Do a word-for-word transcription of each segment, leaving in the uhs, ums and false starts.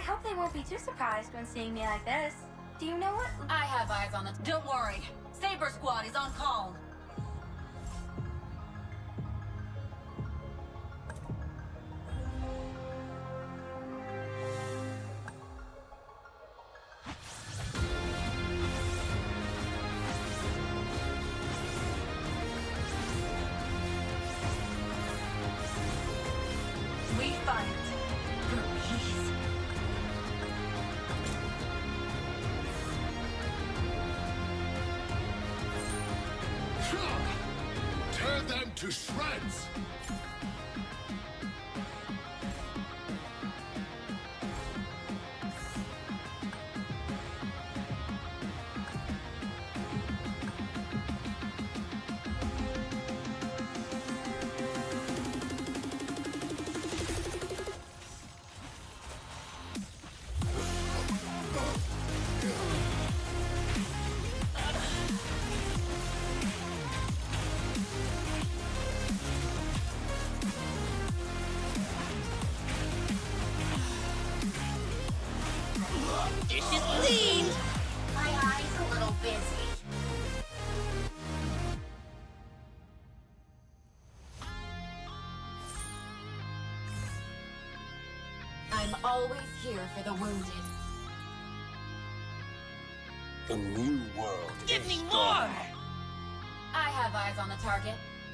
hope they won't be too surprised when seeing me like this. Do you know what? I have eyes on the... Don't worry. Saber Squad is on call. We fight for peace. Tear them to shreds! My eye's a little busy. I'm always here for the wounded. The new world. Give is me more! gone. I have eyes on the target.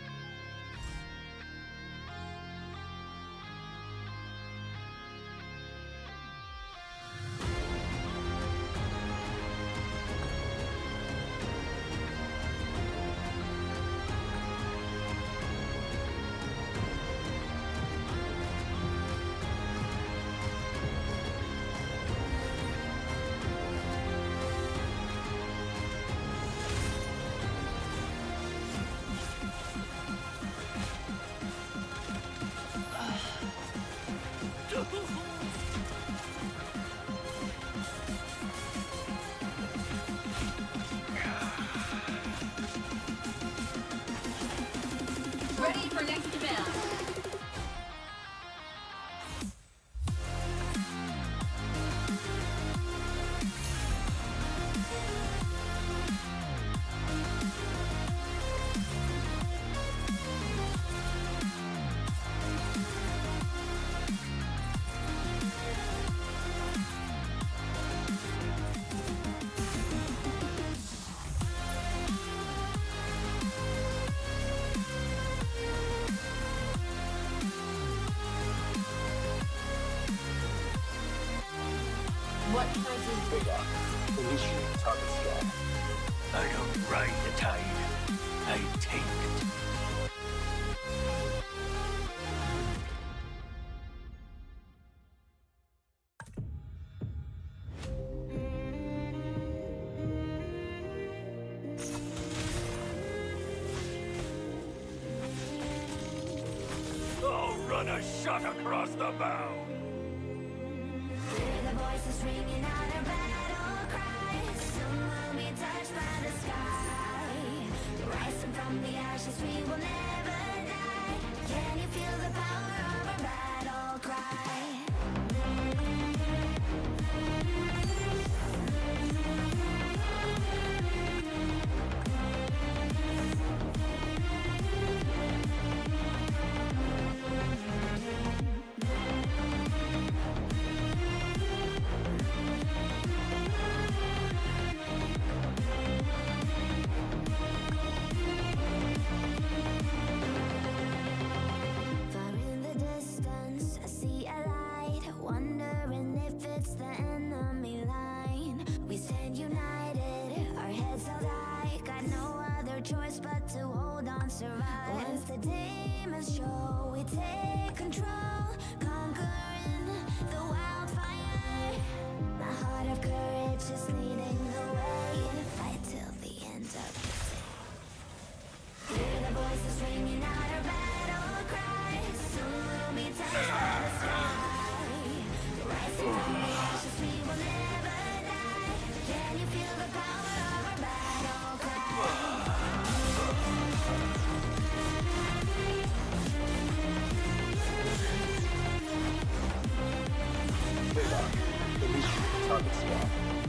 Ready for next event. What can I do? Bigger. Initiate target scan. I don't ride the tide. I take it. I'll run a shot across the bow. Hear the voices ringing out our battle cries. Soon we'll be touched by the sky. Rising from the ashes, we will never die. Can you feel the power of our battle cry? Far in the distance, I see a light, wondering if it's the enemy line. We stand united, our heads held high, got no other choice but to hold on, survive. Once the demons show, we take control, conquering the wildfire. My heart of courage is leading the way, fight till the end of the day. Hear the voices ringing out our battle cries. Soon we'll be touched by the sky. Rising from the ashes, we will never die. Can you feel the power of our battle cry? target scan.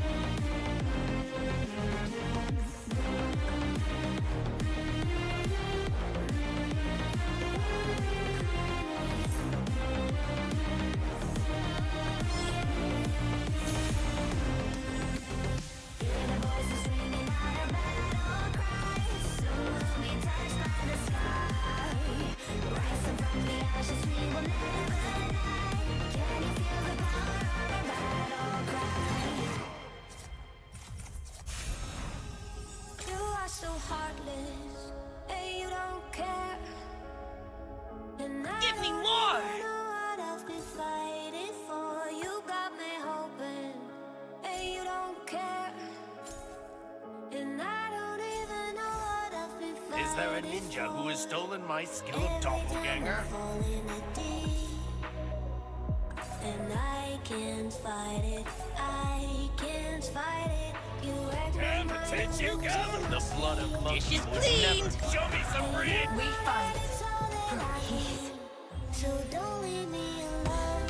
So heartless, and you don't care. And I Give me don't more! even know what I've been fighting for. You got me hoping, and you don't care. And I don't even know what I've been fighting. Is there a ninja who has stolen my skill of Every time I doppelganger? fall in the deep, and I can't fight it. I can't fight it. You wreck my And the mind. tits you got, the blood of monkeys Dishes would cleaned. never show me some breed. We fight It's all that for I peace. need, so don't leave me alone.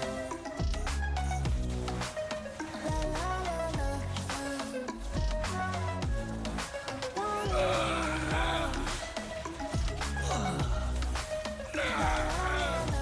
La la la la. Don't leave me alone. La la la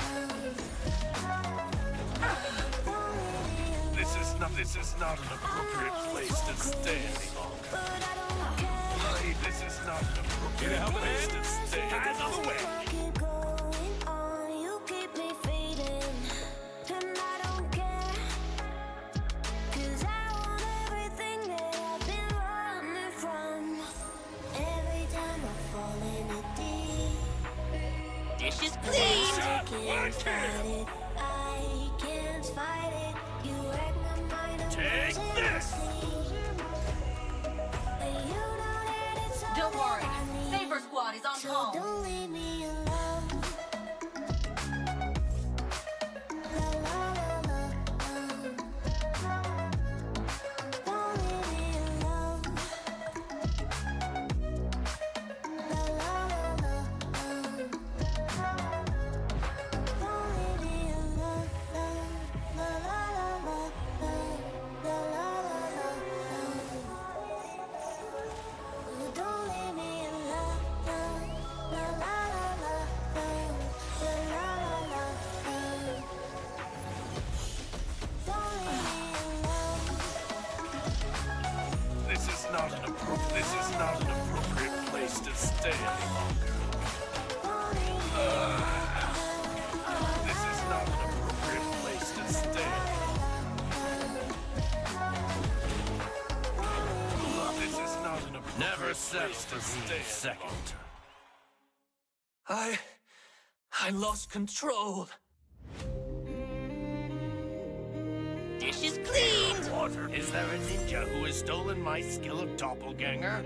la. Don't leave me alone. This is not. This is not an appropriate place to stay any longer. But I don't care. Hey, this is not an appropriate place to stay. Hands on the way. Keep going on, you keep me fading, and I don't care, 'cause I want everything that I've been running from. Every time I fall in a deep, Dishes I cleaned. can't fight it, I can't fight it. You wreck my mind, I'm Take losing this! sleep. And you know that it's all Don't worry. that I need. Saber Squad is on So call. don't leave me alone. La la la la. Don't leave me alone. La la la la. Don't leave me alone. La la la la. La la la la. Don't leave me alone. La la la la. La la la la. Don't leave me alone. This is not an appro- This is not an appropriate place to stay any longer. Don't leave me This is not an appropriate place to stay. This is not an appropriate Never place settle to for stay being any second. longer. I... I lost control. Dishes cleaned. Water. Is there a ninja who has stolen my skill of doppelganger?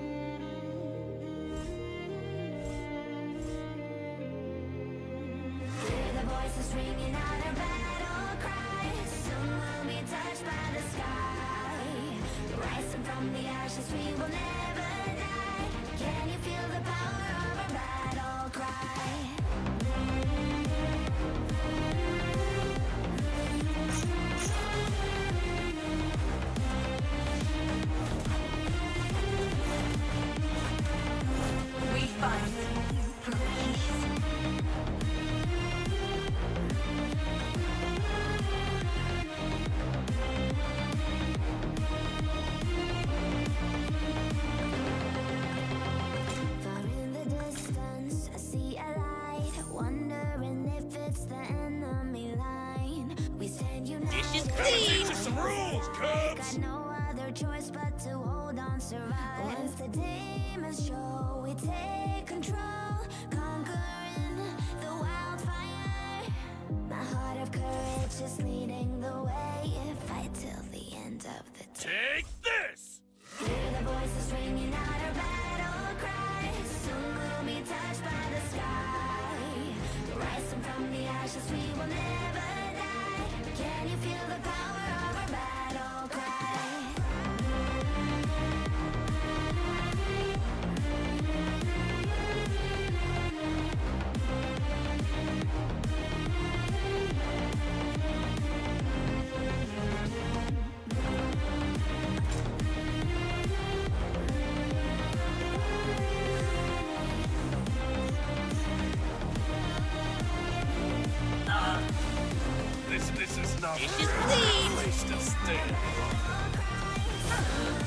Hear the voices ringing out a battle cry. Soon we'll be touched by the sky. Rising from the ashes, we will never die. Can you feel the power of our battle cry? We fight for peace. Far in the distance, I see a light. Wondering if it's the enemy line. We stand united. Dishes cleaned. Some rules, Got no other choice but to hold on, survive. Once the demons show, we take control, conquering the wildfire. My heart of courage is leading the way. Fight till the end of the day. Take this! Hear the voices ringing out our battle cry. Soon we'll be touched by the sky. Rising from the ashes, we will never die. Can you feel the power of our battle cry? This is not This a is clean. place to stay any longer.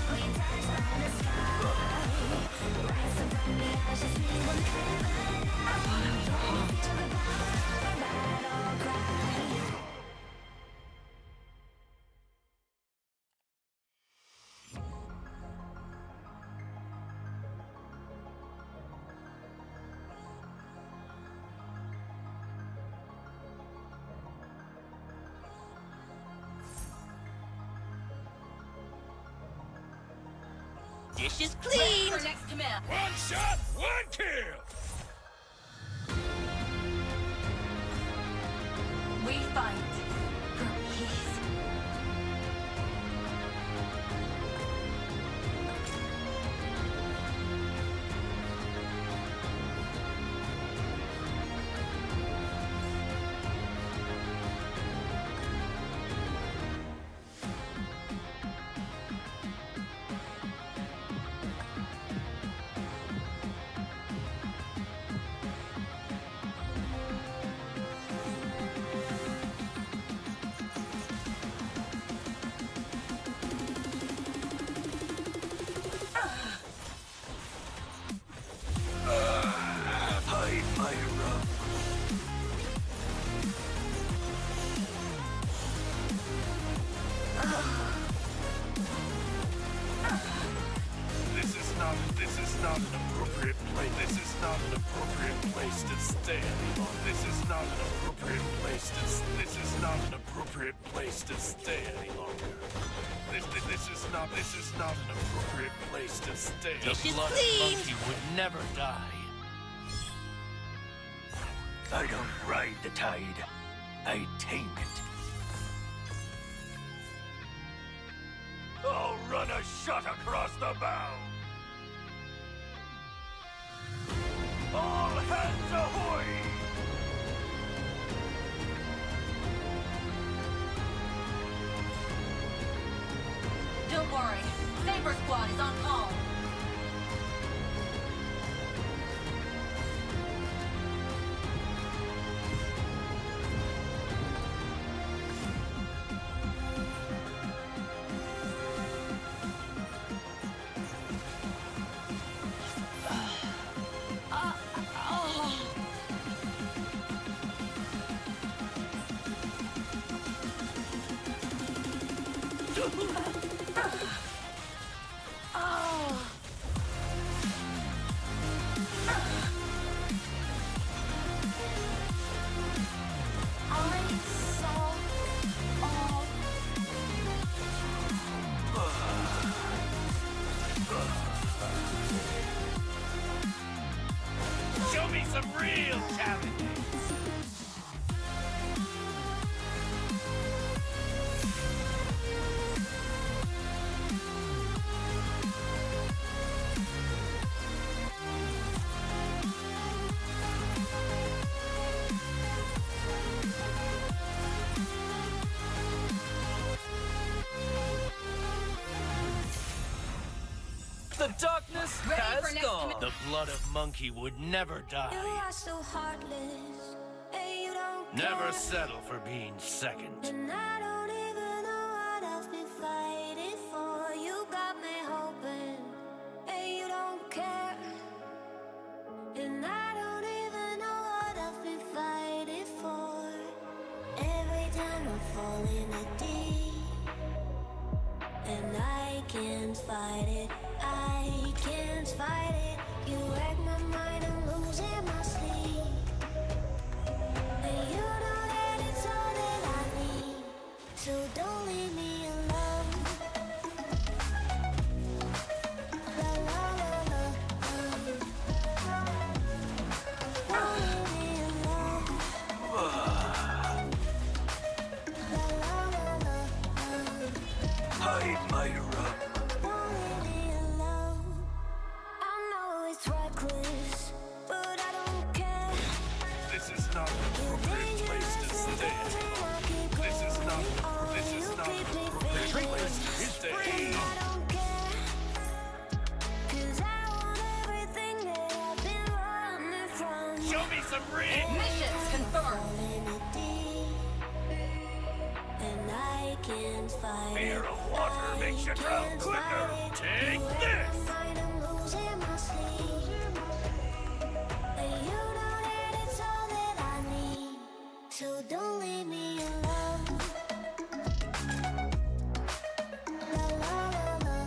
Dish is clean. For next command. One shot, one kill! We fight for peace. This is not, this is not an appropriate place. This is not an appropriate place to stay any longer. This is not an appropriate place to, this is not an appropriate place to stay any longer. This, this, this is not, this is not an appropriate place to stay. Dish The is blood clean. monkey would never die. I don't ride the tide. I tame it. I'll run a shot across the bow. All hands ahoy! Don't worry. Saber Squad is on call. Show me some real talent. The darkness Ready has for next gone. command. The blood of monkey would never You die. are so heartless, and you don't Never care. settle for being second. And I don't even know what I've been fighting for. You got me hoping, and you don't care. And I don't even know what I've been fighting for. Every time I fall in the deep, and I can't fight it, I can't fight it. You wreck my mind, I'm losing my sleep. And you know that it's all that I need. So don't leave me alone. La la la la. Don't leave me alone. La la la la. Hide my rub. Don't leave me alone. I know it's reckless, but I don't care. This is not an appropriate place to stay any longer. This is not, this is not an appropriate place to stay any longer. I don't care, 'cause I want everything that I've been running from. Show me some real. Missions confirmed. Falling in deep, I can't fight. Fear of water makes you drown quicker. Take this! I'm losing my sleep. But you know that it's all that I need. So don't leave me alone. La la la la.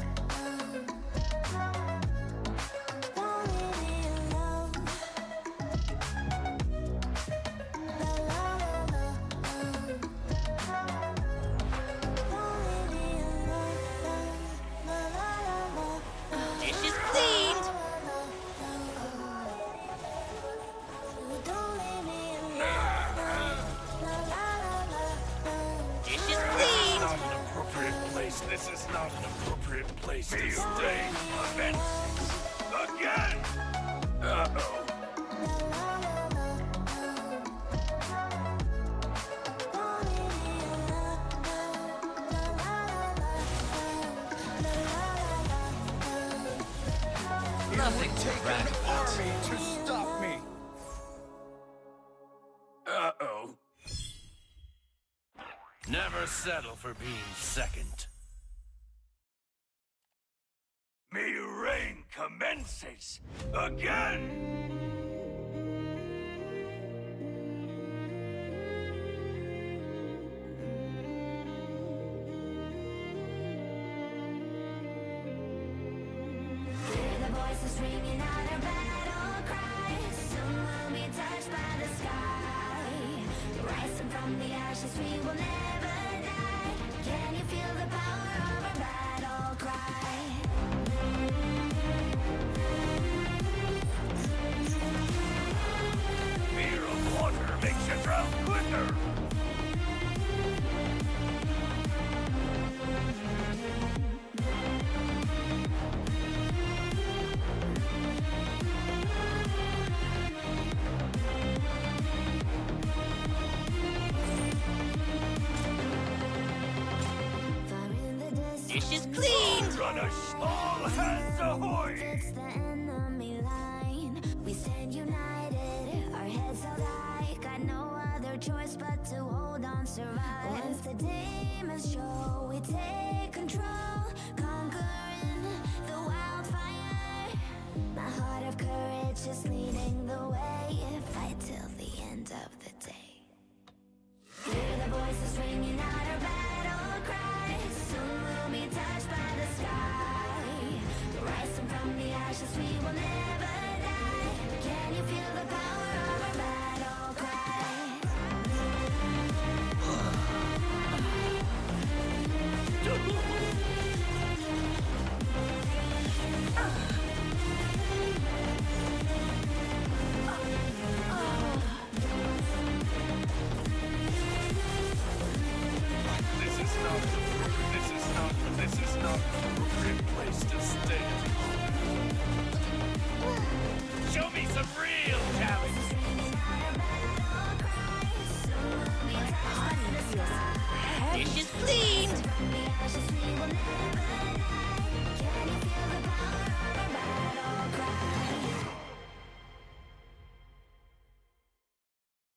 Don't leave me alone. La la la la. Don't leave me alone. La la la la. Dish is cleaned. Don't leave me alone. La la la la. Dish is This is cleaned. not an appropriate place. This is not an appropriate place to You stay. rain commences again! Uh-oh. Nothing to brag about. To stop me. Uh-oh. Never settle for being second. Me reign commences again! Hear the voices ringing out our battle cry. Soon we'll be touched by the sky. Rising from the ashes, we will never die. Can you feel the power of our battle cry? Fear of water makes you drown quicker! Far in the distance, Dish is cleaned. Run us all hands ahoy! it's the enemy line. We stand united, our heads held high. Got no other choice but to hold on, survive. Once the demons show, we take control, conquering the wildfire. My heart of courage is leading the way. Fight till the end of the day. Hear the voices ringing out our battle cry. Soon we'll be touched by the sky. Rising from the ashes, we will never die. Can you feel the power of our battle cry? This is not an appropriate. This is not. This is not an appropriate place to stay. Show me some real talent. Dish is cleaned. From the ashes, we will never die.